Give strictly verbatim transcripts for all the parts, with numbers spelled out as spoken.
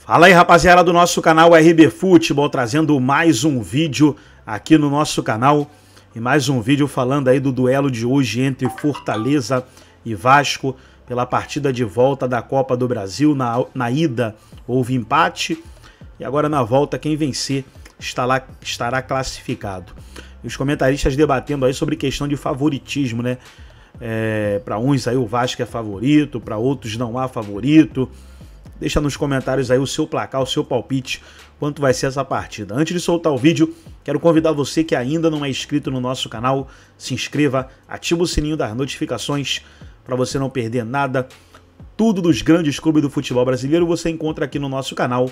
Fala aí, rapaziada do nosso canal R B Futebol, trazendo mais um vídeo aqui no nosso canal. E mais um vídeo falando aí do duelo de hoje entre Fortaleza e Vasco pela partida de volta da Copa do Brasil. Na, na ida houve empate e agora na volta quem vencer está lá, estará classificado. E os comentaristas debatendo aí sobre questão de favoritismo, né? É, para uns aí o Vasco é favorito, para outros não há favorito. Deixa nos comentários aí o seu placar, o seu palpite, quanto vai ser essa partida. Antes de soltar o vídeo, quero convidar você que ainda não é inscrito no nosso canal, se inscreva, ativa o sininho das notificações para você não perder nada. Tudo dos grandes clubes do futebol brasileiro você encontra aqui no nosso canal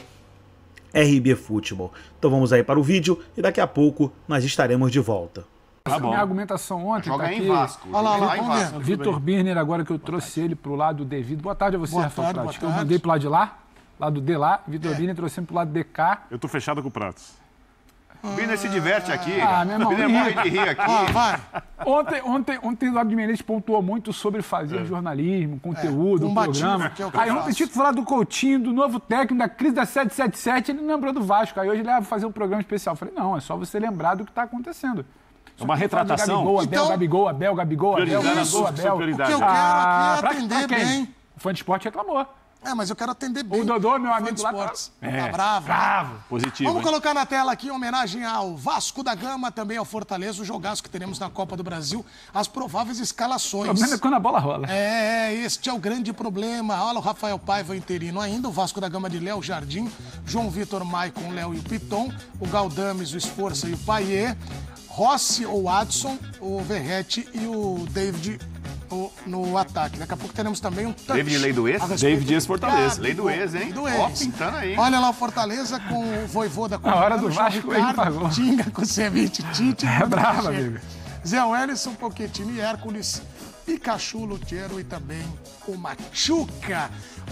R B Futebol. Então vamos aí para o vídeo e daqui a pouco nós estaremos de volta. Tá bom. Minha argumentação ontem Joga tá em aqui. Vasco. Olha lá, Joga lá, em Vasco. Vitor Birner, agora que eu trouxe ele pro lado devido. Boa tarde a você, Boa Rafael tarde, Prates. boa Eu tarde. mandei pro lado de lá, lado de lá. Vitor é. Birner trouxe pro lado de cá. Eu tô fechado com o Pratos. Birner se diverte aqui. Ah, meu irmão, Birner morre de rir aqui. Ah, vai. Ontem, ontem, ontem o Eduardo de Menezes pontuou muito sobre fazer É. jornalismo, conteúdo, É, um combativo, programa. que é o que eu Aí ontem faço. tinha que falar do Coutinho, do novo técnico, da crise da sete sete sete, ele não lembrou do Vasco. Aí hoje ele ia fazer um programa especial. Eu falei, não, é só você lembrar do que está acontecendo. É uma retratação. Gabigol, Abel, Então- Gabigol, Abel, Gabigol, Abel, Priorizar Gabigol, assuntos que são Abel. O que eu prioridade. quero Ah, aqui é pra- atender pra quem? bem. O fã de esporte reclamou. É, mas eu quero atender bem. O Dodô, meu Fã amigo de lá, esportes. tá- Tá bravo. Bravo. Positivo, Vamos hein? colocar na tela aqui em homenagem ao Vasco da Gama, também ao Fortaleza, o jogaço que teremos na Copa do Brasil, as prováveis O escalações. problema é quando a bola rola. É, este é o grande problema. Olha o Rafael Paiva interino ainda, o Vasco da Gama de Léo Jardim, João Vitor Maicon, Léo e o Piton, o Galdames, o Esforça e o Paier, Rossi ou Adson, o Verrete e o David o- no ataque. Daqui a pouco teremos também um touch. David Lei do Ex? a respeito David Ex Fortaleza. do- Lei do ex, hein? Do Ó, ex. pintando aí. Olha lá o Fortaleza com o Voivoda com Na hora do o João Vasco, ele Ricardo, pagou. Tinga com o Ceviche, Tite. É brava, amigo. Zé Wellison, Pochettino e Hércules, Pikachu, Lutiero e também o Machuca.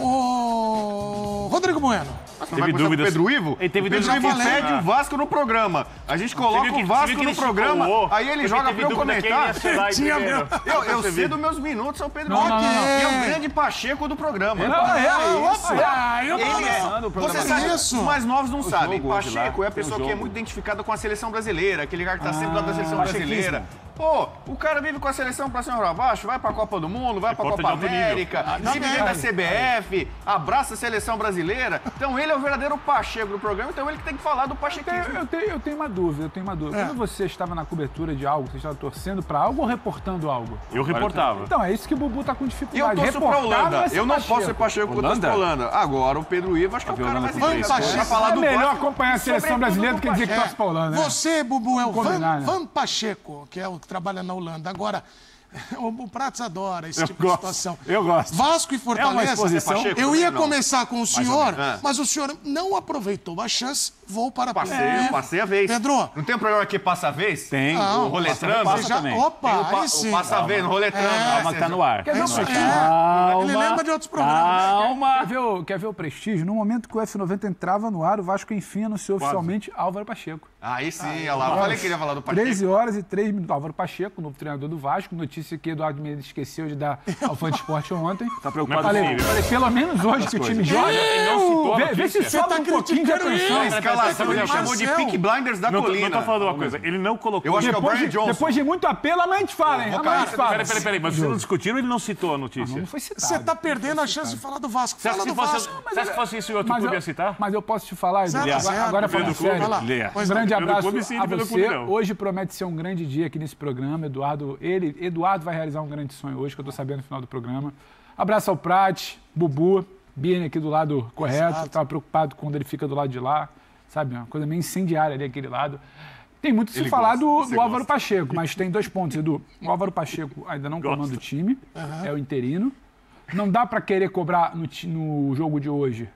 O Rodrigo Bueno. Teve dúvidas. Pedro Ivo? Ele teve o Pedro dúvidas. Ivo Já falei. pede o Vasco no programa. A gente coloca Você viu que- o você Vasco viu que no ele programa, estimulou? aí ele Porque joga teve pra eu dúvida quem comentar. ia ser lá Tinha primeiro. Eu, eu Você viu? cedo meus minutos ao Pedro Não, Ivo. não, não, não. E é o grande Pacheco do programa. Não, é, Ah, isso. opa, ah, eu Ele é. Começando o programa. Você sabe, Isso. os mais novos não sabem. jogo hoje Pacheco lá, é a tem um pessoa que é jogo. muito identificada com a seleção brasileira, aquele cara que tá sempre lá da seleção pachequismo. brasileira. Pô, o cara vive com a seleção pra cima e pra baixo, vai pra Copa do Mundo, vai pra Repórter Copa de alto nível. América, vive bem. dentro da C B F, abraça a seleção brasileira. Então ele é o verdadeiro Pacheco do programa, então ele que tem que falar do Eu pachequismo. tenho, eu, tenho, eu tenho uma dúvida, eu tenho uma dúvida. É. Quando você estava na cobertura de algo, você estava torcendo para algo ou reportando algo? Eu reportava. Então, é isso que o Bubu tá com E eu dificuldade. torço pra Reportar Holanda. vai ser Eu não Pacheco. posso ser Pacheco porque eu torço pra Holanda. Agora, o Pedro Ivo, acho que é o cara mais Vamos, interessante Pacheco. pra falar É do melhor Vasco, acompanhar a seleção sobretudo brasileira do do que dizer que Pacheco. torce pra Holanda, né? Você, Bubu, é o Combinar, Van, né? Van Pacheco, que é o que trabalha na Holanda. Agora, o, o Pratos adora esse Eu tipo gosto, de situação. eu gosto. Vasco e É uma Fortaleza. exposição. Pacheco eu ia também, não. começar com o senhor, menos. mas o senhor não aproveitou a chance. Vou para Passei, Pedro. eu passei a vez. Pedro. Não tem um programa que passa a vez? Tem. Não, O roletrando? passa Você já, também. opa, Tem o, pa- aí o sim. passa a vez no roletrando. Calma que tá no ar. Quer ver, É o isso aí. prestígio? Calma. Ele lembra de outros programas. Calma. Quer ver, o, quer ver o prestígio? No momento que o F noventa entrava no ar, o Vasco enfim anunciou oficialmente Álvaro Pacheco. Aí sim, olha lá. Eu falei que ele ia falar do Pacheco. treze horas e três minutos. Álvaro Pacheco, novo treinador do Vasco. Notícia que Eduardo Menezes esqueceu de dar ao Fã de Esporte ontem. Tá preocupado Falei, comigo. falei, pelo menos hoje que o time joga. Ele não citou a Vê, vê se notícia. sobra tá um pouquinho de criticando atenção. A escalação ele Marcel. chamou de Peak Blinders da Não tô, colina. não tô falando uma coisa. Ele não colocou. Eu acho que é o Depois Brian de, Johnson. depois de muito apelo, amanhã a gente fala, hein? Vou Amanhã a cair. gente fala. Peraí, peraí, peraí. Mas vocês não discutiram, ele não citou a notícia. Não foi citado. Você tá perdendo a chance de falar do Vasco. Você acha Fala que do se Vasco. fosse, você acha que fosse isso em outro Mas clube eu, ia citar? mas eu posso te falar, Edu, Zero a agora, zero. agora Vendo falando clube, sério. vai lá. Leia. Pois Um não. grande Pelo abraço clube, sim, a pelo você. clube, não. Hoje promete ser um grande dia aqui nesse programa. Eduardo, ele, Eduardo vai realizar um grande sonho hoje, que eu tô sabendo no final do programa. Abraço ao Prat, Bubu, Birne aqui do lado correto. Exato. Tava preocupado quando ele fica do lado de lá. Sabe, uma coisa meio incendiária ali, aquele lado. Tem muito a se Ele falar gosta, do, você do Álvaro gosta. Pacheco, mas tem dois pontos, Edu. O Álvaro Pacheco ainda não Gosta. comanda o time, é o interino. Não dá para querer cobrar no, ti- no jogo de hoje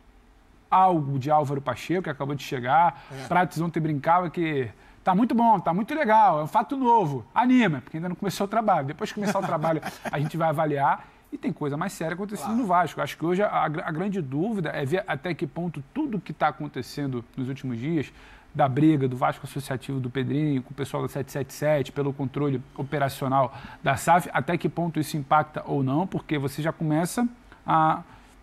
algo de Álvaro Pacheco, que acabou de chegar. É. Prates ontem brincava que tá muito bom, tá muito legal, é um fato novo. Anima, porque ainda não começou o trabalho. Depois que começar o trabalho, a gente vai avaliar. E tem coisa mais séria acontecendo no Vasco. Acho que hoje a, a grande dúvida é ver até que ponto tudo que está acontecendo nos últimos dias, da briga do Vasco Associativo do Pedrinho com o pessoal da sete sete sete, pelo controle operacional da S A F, até que ponto isso impacta ou não, porque você já começa a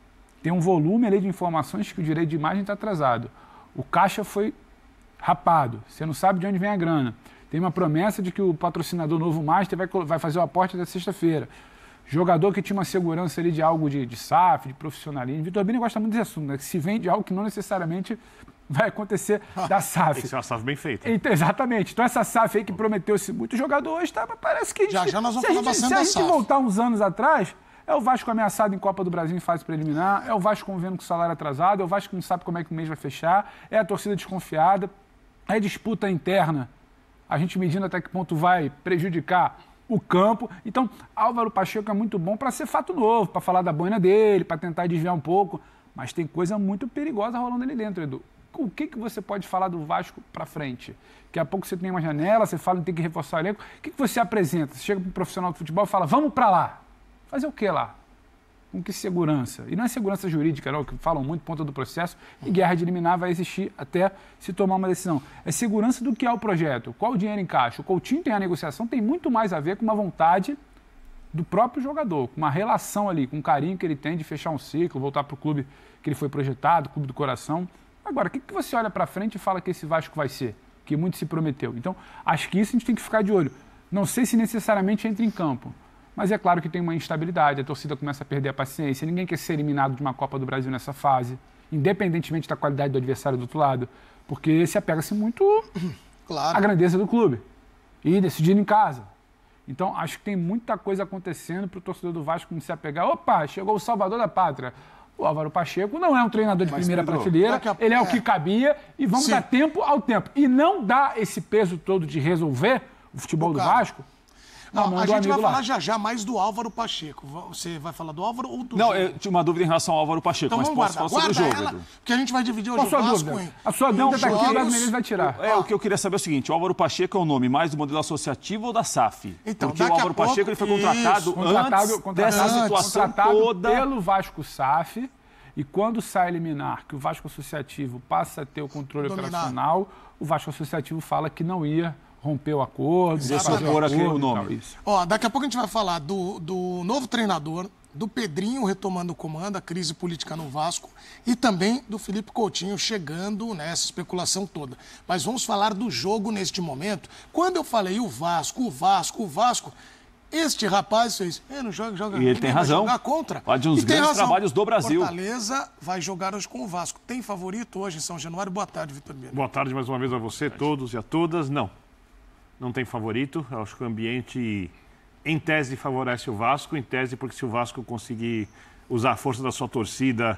tem um volume ali de informações que o direito de imagem está atrasado. O caixa foi rapado, você não sabe de onde vem a grana. Tem uma promessa de que o patrocinador Novo Master vai, vai fazer o aporte da sexta-feira. Jogador que tinha uma segurança ali de algo de, de S A F, de profissionalismo. Vitor Bini gosta muito desse assunto, né? Que se vende algo que não necessariamente vai acontecer da S A F. Tem que ser uma S A F bem feita. Então, exatamente. Então essa S A F aí que prometeu-se muito, o jogador hoje tá, parece que... A gente, Já, já nós vamos se a falar gente, bastante se a da gente S A F. voltar uns anos atrás, é o Vasco ameaçado em Copa do Brasil em fase preliminar, é o Vasco convivendo com o salário atrasado, é o Vasco que não sabe como é que o mês vai fechar, é a torcida desconfiada, é disputa interna, a gente medindo até que ponto vai prejudicar o campo. Então, Álvaro Pacheco é muito bom para ser fato novo, para falar da boina dele, para tentar desviar um pouco, mas tem coisa muito perigosa rolando ali dentro, Edu. O que, que você pode falar do Vasco para frente? Daqui a pouco você tem uma janela, você fala que tem que reforçar o elenco. O que, que você apresenta? Você chega para um profissional de futebol e fala, vamos para lá. Fazer o que lá? Com que segurança? E não é segurança jurídica, não, que falam muito, ponta do processo, e guerra de liminar vai existir até se tomar uma decisão. É segurança do que é o projeto, qual o dinheiro encaixa. O Coutinho tem a negociação, tem muito mais a ver com uma vontade do próprio jogador, com uma relação ali, com o carinho que ele tem de fechar um ciclo, voltar para o clube que ele foi projetado, clube do coração. Agora, o que, que você olha para frente e fala que esse Vasco vai ser? Que muito se prometeu. Então, acho que isso a gente tem que ficar de olho. Não sei se necessariamente entra em campo, mas é claro que tem uma instabilidade, a torcida começa a perder a paciência, ninguém quer ser eliminado de uma Copa do Brasil nessa fase, independentemente da qualidade do adversário do outro lado, porque se apega-se muito Claro. à grandeza do clube e decidindo em casa. Então, acho que tem muita coisa acontecendo para o torcedor do Vasco não se apegar. Opa, chegou o salvador da pátria. O Álvaro Pacheco não é um treinador de Mas, primeira Pedro, prateleira, daqui a- ele é, é. o que cabia e vamos Sim. dar tempo ao tempo. E não dar esse peso todo de resolver o futebol do Cara. Vasco. Não, mão a do gente vai amigo lá. falar já já mais do Álvaro Pacheco. Você vai falar do Álvaro ou do Não, jogo? eu tinha uma dúvida em relação ao Álvaro Pacheco, Então mas vamos posso guardar. falar sobre o Guarda jogo, ela, Edu. porque a gente vai dividir hoje Qual a o sua Vasco dúvida? em... A sua em dúvida está aqui, o jogos. Eduardo Menezes vai tirar. É, o que eu queria saber é o seguinte, o Álvaro Pacheco é o nome mais do modelo associativo ou da S A F? Então, Porque o daqui a Álvaro pouco- Pacheco ele foi contratado Isso. Contratado, antes contratado, dessa situação contratado toda. pelo Vasco S A F, e quando sai liminar que o Vasco Associativo passa a ter o controle Dominar. operacional, o Vasco Associativo fala que não ia romper o acordo, Ia fazer o supor aquele acordo e nome. tal, isso. Ó, daqui a pouco a gente vai falar do, do novo treinador, do Pedrinho retomando o comando, a crise política no Vasco, e também do Felipe Coutinho chegando nessa especulação toda. Mas vamos falar do jogo neste momento. Quando eu falei o Vasco, o Vasco, o Vasco, este rapaz fez, é, não joga, joga. E ele tem vai razão. jogar contra. Fala de uns E tem grandes razão. trabalhos do Brasil. Fortaleza vai jogar hoje com o Vasco. Tem favorito hoje em São Januário? Boa tarde, Vitor Bini. Boa tarde mais uma vez a você, todos e a todas. Não, não tem favorito. Eu acho que o ambiente, em tese, favorece o Vasco. Em tese, porque se o Vasco conseguir usar a força da sua torcida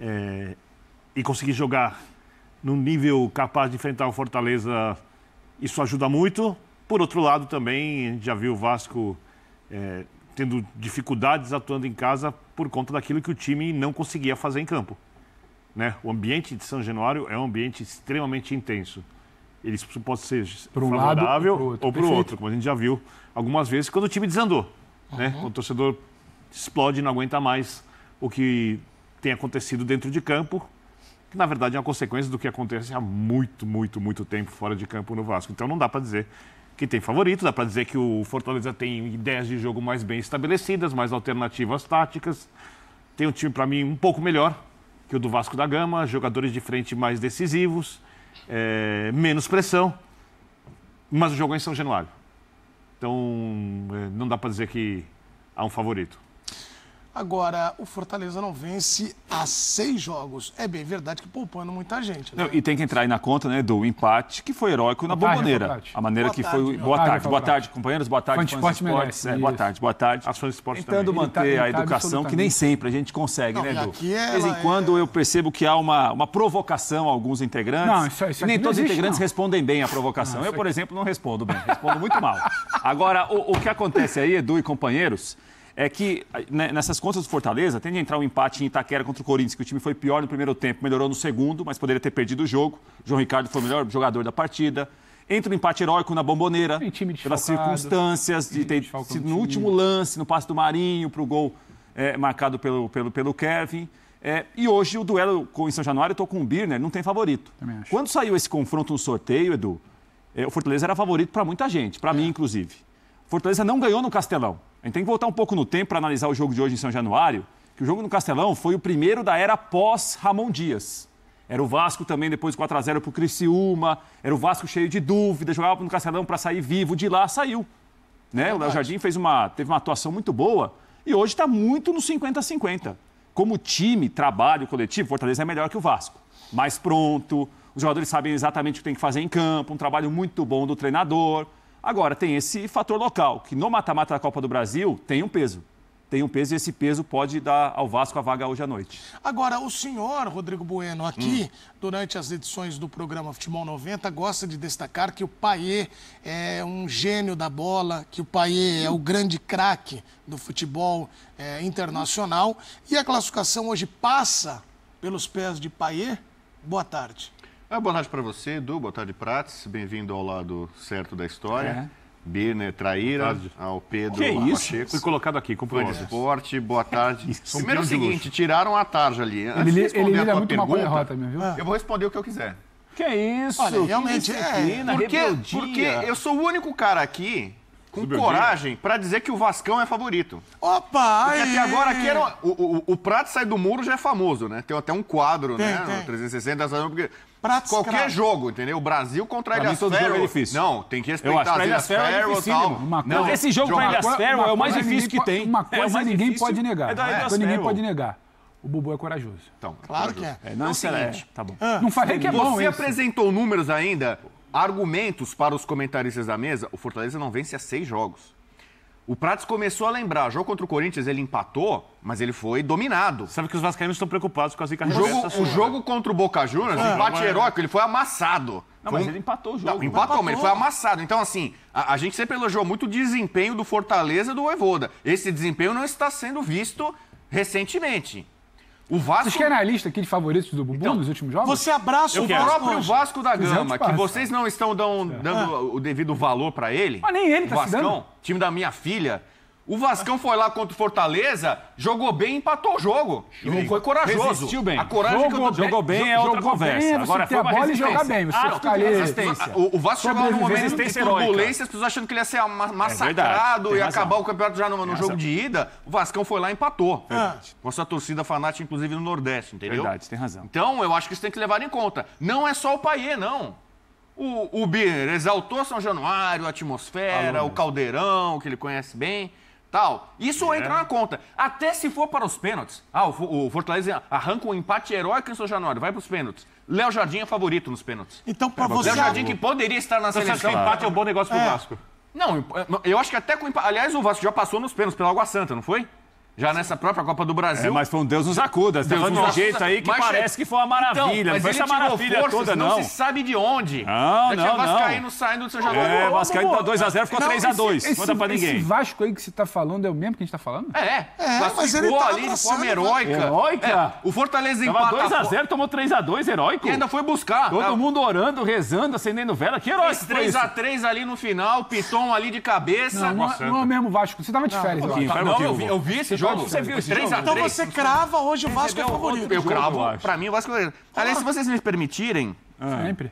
é, e conseguir jogar num nível capaz de enfrentar o Fortaleza, isso ajuda muito. Por outro lado, também, a gente já viu o Vasco é, tendo dificuldades atuando em casa por conta daquilo que o time não conseguia fazer em campo. Né? O ambiente de São Januário é um ambiente extremamente intenso. Ele pode ser Por um lado favorável ou pro outro. ou para o Perfeito. outro, como a gente já viu algumas vezes quando o time desandou. Né? Quando o torcedor explode e não aguenta mais o que tem acontecido dentro de campo, que na verdade é uma consequência do que acontece há muito, muito, muito tempo fora de campo no Vasco. Então não dá para dizer que tem favorito, dá para dizer que o Fortaleza tem ideias de jogo mais bem estabelecidas, mais alternativas táticas. Tem um time, para mim, um pouco melhor que o do Vasco da Gama, jogadores de frente mais decisivos, é, menos pressão, mas o jogo é em São Januário. Então, é, não dá para dizer que há um favorito. Agora, o Fortaleza não vence há seis jogos. É bem verdade que poupando muita gente, né? Não, e tem que entrar aí na conta, né, do empate, que foi heróico na Boa tarde, Bomboneira. Rafa Prati. A maneira Boa que tarde, foi. meu. Boa Boa tarde, tarde, boa Rafa tarde, companheiros. Boa tarde, Fã de fãs esporte esportes. merece, É, boa isso. tarde, boa tarde. Ações de esporte Tentando também. Ele tá- manter ele a tá educação, absolutamente. que nem sempre a gente consegue, Não, né, e Edu? aqui De vez em ela quando é- eu percebo que há uma, uma provocação a alguns integrantes. Não, isso- isso e nem aqui não todos os existe, integrantes não. respondem bem à provocação. Não, eu, isso por aqui- exemplo, não respondo bem. Respondo muito mal. Agora, o, o que acontece aí, Edu e companheiros, é que né, nessas contas do Fortaleza tende a entrar um empate em Itaquera contra o Corinthians, que o time foi pior no primeiro tempo, melhorou no segundo, mas poderia ter perdido o jogo. João Ricardo foi o melhor jogador da partida. Entra um empate heróico na Bomboneira, Tem time pelas desfalcado. circunstâncias, de ter Desfalcou sido o no time. último lance, no passe do Marinho, para o gol é, marcado pelo, pelo, pelo Kevin. É, e hoje o duelo com, em São Januário, eu estou com o Birner, não tem favorito. Também acho. Quando saiu esse confronto no sorteio, Edu, é, o Fortaleza era favorito para muita gente, para mim inclusive. Fortaleza não ganhou no Castelão. A gente tem que voltar um pouco no tempo para analisar o jogo de hoje em São Januário que o jogo no Castelão foi o primeiro da era pós-Ramon Dias. Era o Vasco também, depois quatro a zero pro Criciúma, era o Vasco cheio de dúvidas, jogava no Castelão para sair vivo, de lá saiu. Né? O Léo Jardim fez uma, teve uma atuação muito boa e hoje está muito no cinquenta a cinquenta. Como time, trabalho coletivo, Fortaleza é melhor que o Vasco. Mais pronto, os jogadores sabem exatamente o que tem que fazer em campo, um trabalho muito bom do treinador. Agora, tem esse fator local, que no mata-mata da Copa do Brasil tem um peso. Tem um peso e esse peso pode dar ao Vasco a vaga hoje à noite. Agora, o senhor, Rodrigo Bueno, aqui, hum. durante as edições do programa Futebol noventa, gosta de destacar que o Payet é um gênio da bola, que o Payet é o grande craque do futebol é, internacional. E a classificação hoje passa pelos pés de Payet. Boa tarde. Ah, boa tarde para você, Edu. Boa tarde, Prates. Bem-vindo ao lado certo da história. É. Birner Traíra, ao Pedro que isso? Pacheco. Fui colocado aqui, com Fã de esporte, boa tarde. Isso, Primeiro é o seguinte, tiraram a tarja ali. Antes ele de responder ele a tua muito pergunta, derrota, viu? eu vou responder o que eu quiser. Que isso? Olha, realmente é. Porque, porque eu sou o único cara aqui com coragem para dizer que o Vascão é favorito. Opa! Porque até agora aqui era, o, o, o Prato sai do muro já é famoso, né? Tem até um quadro, tem, né? Tem. No trezentos e sessenta, porque Pratos qualquer cravos. jogo, entendeu? O Brasil contra a Pra mim, Ilhas todo jogo é Faroe. difícil. Não, tem que Eu respeitar acho que as pra Ilhas Ilhas Faroe é Faroe e dificílimo. tal. Uma Não, coisa- Esse jogo pra Ilhas Uma Faroe é o mais coisa difícil que ninguém tem. po- Uma É o coisa mais ninguém difícil. pode negar. É da Ilhas Coisa ninguém Faroe. pode negar. O Bubu é corajoso. Então, Claro que é. É, não, É o isso é, seguinte. tá bom. Não falei que é bom Você isso. apresentou números ainda, argumentos para os comentaristas da mesa. O Fortaleza não vence há seis jogos. O Prates começou a lembrar, jogo contra o Corinthians ele empatou, mas ele foi dominado. Sabe que os vascaínos estão preocupados com a zica O reversa jogo, sua, o né? jogo contra o Boca Juniors, Ah, empate mas- heróico, ele foi amassado. Não, Foi mas um- ele empatou o Não, jogo. empatou, mas ele Empatou. foi amassado. Então, assim, a, a gente sempre elogiou muito o desempenho do Fortaleza e do Voivoda. Esse desempenho não está sendo visto recentemente. O Vasco... Vocês querem a lista aqui de favoritos do Bubu Então, nos últimos jogos? Você abraça O o quero. Vasco próprio hoje. Vasco da quiser, eu Gama, te que passo. vocês não estão dão- dando o devido valor pra ele. Mas nem ele tá o se Vascão, dando. time da minha filha. O Vascão foi lá contra o Fortaleza, jogou bem e empatou o jogo. E foi corajoso. Resistiu bem. A coragem Jogou que eu tô... bem. Jogou bem é outra Jogou conversa. bem é você Agora ter foi a uma bola e resistência. jogar bem. Você Ah, ficar ali... resistência. O, o Vasco chegou num momento de Resistência heróica. turbulência, as pessoas achando que ele ia ser ma- massacrado verdade, tem e razão. acabar o campeonato já no, no Tem jogo razão. de ida. O Vascão foi lá e empatou. Verdade. Com a sua torcida fanática, inclusive no Nordeste, entendeu? Verdade, tem razão. Então, eu acho que isso tem que levar em conta. Não é só o Payet, não. O, o Birner exaltou São Januário, a atmosfera, o caldeirão, que ele conhece bem, tal. Isso entra na conta. Até se for para os pênaltis. Ah, o, Fo- o Fortaleza arranca um empate heróico em São Januário, vai para os pênaltis. Léo Jardim é favorito nos pênaltis. Então, pra você... Léo Jardim que poderia estar na Você sabe que seleção. empate é um bom negócio pro É. Vasco. Não, eu acho que até com empate. Aliás, o Vasco já passou nos pênaltis pela Água Santa, não foi? Já nessa própria Copa do Brasil. É, mas foi um Deus nos acuda. Você tá Deus falando de nos um jeito acuda. aí que Mas, parece que foi uma maravilha. Então, não mas foi ele essa tirou maravilha forças, toda, não não. se sabe de onde. Não, Já não, tinha não. Vascaíno saindo do seu jogador. É, Ô, Vascaíno Bubu, tá dois a zero, ficou não, três a dois. esse- Manda pra esse- ninguém. Esse Vasco aí que você tá falando é o mesmo que a gente tá falando? É, É, classificou mas ele tá ali de abraçando, forma heróica. Heróica? É, o Fortaleza Tava empata dois a fo- zero, tomou três a dois, heróico. e ainda foi buscar. Todo É, mundo orando, rezando, acendendo vela. Que heróico fez foi três isso? a três ali no final, Piton ali de cabeça. Não, não, é- não é o mesmo Vasco. Você tava de férias, eu pouquinho, acho. vai um Não, pouquinho, eu vi, Bubu. eu vi esse jogo. Você viu esse três a jogo? três. Então você crava hoje o Vasco é Recebeu favorito. Eu jogo, cravo, eu acho. pra mim o Vasco é... Aliás, se vocês me permitirem, Sempre.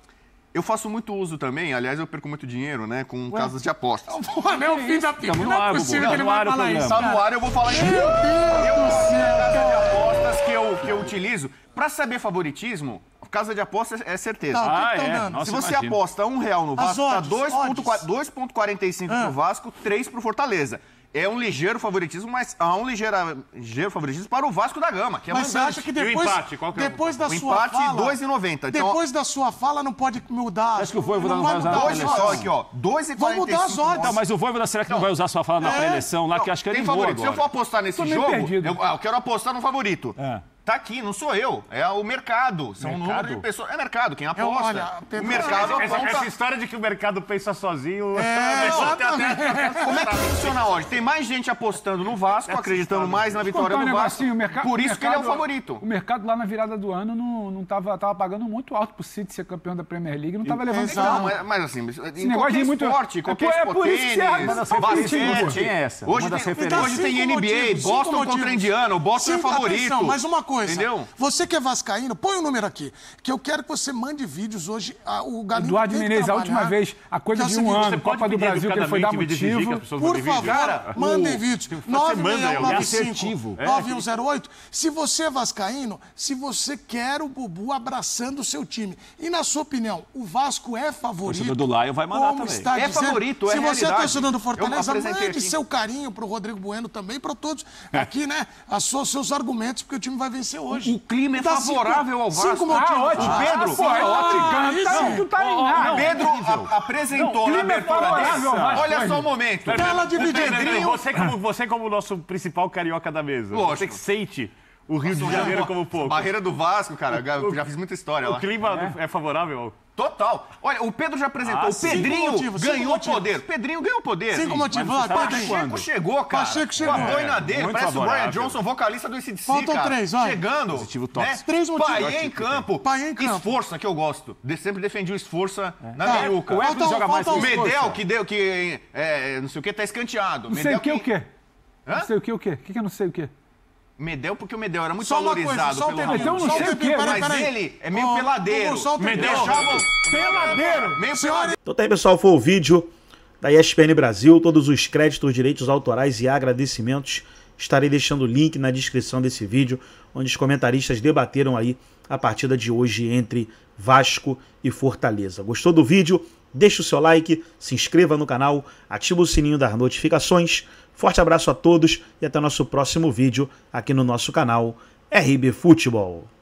eu faço muito uso também, aliás, eu perco muito dinheiro, né, com casas de apostas. Pô, não é o fim da pica. Tamo no Não ar, é possível Bubu. que ele Tá no vai ar o falar programa. isso. Tá no cara. ar, eu vou falar isso. Meu Deus do céu, Casa de cara. apostas que eu, que eu utilizo. Pra saber favoritismo, casa de apostas é certeza. Tá, o que Ah, que tão é? dando? Nossa, Se você imagino. aposta um real no As Vasco, tá odds, dois odds. vírgula quarenta e cinco Ah. pro Vasco, três pro Fortaleza. É um ligeiro favoritismo, mas há um ligeira, ligeiro favoritismo para o Vasco da Gama, que é Mas você mandante. acha que o depois, empate? Qual que é o- depois da O sua empate, fala... dois e noventa. Então, Depois da sua fala não pode mudar. Acho que o Voivoda não vai usar mudar na dois as pré-eleição. só odds. aqui, ó. dois e Vamos quarenta e mudar as cinco. odds. Não, mas o Voivoda, será que não vai usar sua fala na É. pré-eleição lá, que eu acho que ele Tem voa favorito. Se eu agora. for apostar nesse Tô meio jogo, perdido. eu, ah, eu quero apostar no favorito. É. Tá aqui, não sou eu. É o mercado. São um Mercado? número de pessoas. É mercado, quem aposta. olha, Pedro, o mercado Essa, aponta. essa história de que o mercado pensa sozinho... É, exatamente. Como é que funciona hoje? Tem mais gente apostando no Vasco, acreditando mais na vitória Contar um do Vasco. negocinho, o mercado- Por isso o que ele é o mercado- favorito. O mercado lá na virada do ano não, não tava, tava pagando muito alto pro City ser campeão da Premier League, não tava levando Exato. isso, Não, não. mas, mas assim, em negócio qualquer de muito- esporte, É qualquer por- é esporte, por isso que você tênis, é das referências, basquete. tem essa. Hoje Uma das tem, referências. hoje tem Cinco N B A, motivos, Boston cinco contra motivos. Indiana, o Boston é Cinco- favorito. atenção, mas uma É, coisa. Entendeu? Você que é vascaíno, põe o número aqui, que eu quero que você mande vídeos hoje. A, o Galinho Eduardo tem que Menezes, a trabalhar, última vez, a coisa que é de o um seguinte, ano, Copa do Brasil, que ele foi dar motivo. Por favor, Cara, mandem o- vídeos. você nove manda, seis é nove assertivo. cinco nove um zero oito. Se você é vascaíno, se você quer o Bubu abraçando o seu time. E na sua opinião, o Vasco é favorito? torcedor do Lion vai mandar como também. está É dizendo? favorito, é Se você é realidade. torcedor do Eu Fortaleza, apresentei mande aqui. seu carinho pro Rodrigo Bueno também, para todos aqui, né? As suas, seus argumentos, porque o time vai vencer hoje. O clima é Dá favorável ao Vasco. Cinco motivos. Ah, ótimo. O Pedro- Pô, é ótimo. Ah, Então, tu tá em nada. Pedro a- apresentou Não, na clima é abertura favorável ao dessa. Vasco, Olha vai. só o momento. Tela dividida. Pedrinho- Você como, você como nosso principal carioca da mesa. Lógico. Você que sente o Rio de Janeiro como pouco. Barreira do Vasco, cara. Eu já fiz muita história O lá. clima é, favorável? Total. Olha, o Pedro já apresentou. Ah, o sim. Pedrinho Cinco motivos, cinco ganhou motivos. poder. Pedrinho ganhou poder. Cinco Sim. motivos. mas você Vai, sabe Pedrinho. quando? Pacheco chegou, cara. Pacheco chegou. Com a boina É, dele. muito Parece o Brian favorável. Johnson, vocalista do A C D C, Faltam cara. três, vai. Chegando. Positivo né? tóxico. Três motivos. Paê em campo. Paê em campo. Esforça, que eu gosto. De- sempre defendi o Esforça na Tá. meiuca. O Everton Falta um, joga mais falta que um. o Medel, que deu, que é, não sei o que, tá escanteado. Não sei Medel o que, o quê? Hã? Não sei o que, o quê? O que que eu não sei o quê? Medel, porque o Medel era muito Só uma coisa, valorizado só um pelo tempinho. Então não só um sei o tempinho, quê, peraí, Mas peraí. ele é meio Ó, peladeiro. Bubu, só um tempinho. Deixava Peladeiro! meio Senhora, peladeiro. Então tá aí, pessoal, foi o vídeo da E S P N Brasil, todos os créditos, direitos autorais e agradecimentos. Estarei deixando o link na descrição desse vídeo, onde os comentaristas debateram aí a partida de hoje entre Vasco e Fortaleza. Gostou do vídeo? Deixa o seu like, se inscreva no canal, ativa o sininho das notificações. Forte abraço a todos e até nosso próximo vídeo aqui no nosso canal R B Futebol.